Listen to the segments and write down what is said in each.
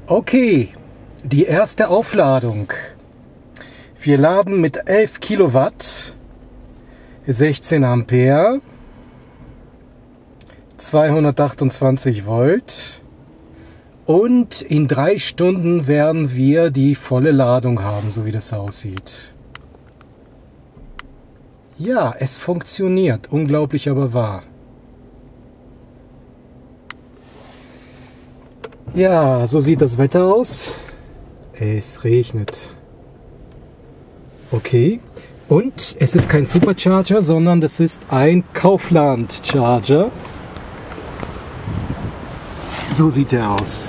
Okay, die erste Aufladung. Wir laden mit 11 Kilowatt, 16 Ampere, 228 Volt und in 3 Stunden werden wir die volle Ladung haben, so wie das aussieht. Ja, es funktioniert, unglaublich aber wahr. Ja, so sieht das Wetter aus. Es regnet. Okay. Und es ist kein Supercharger, sondern das ist ein Kaufland Charger. So sieht er aus.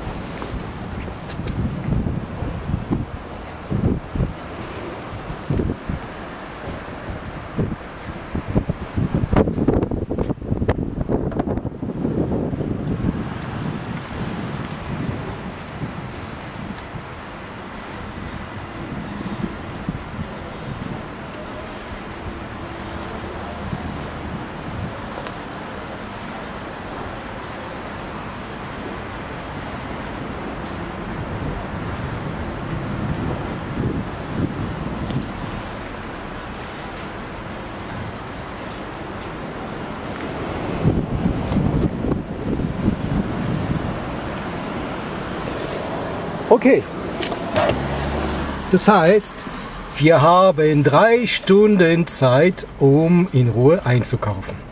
Okay, das heißt, wir haben 3 Stunden Zeit, um in Ruhe einzukaufen.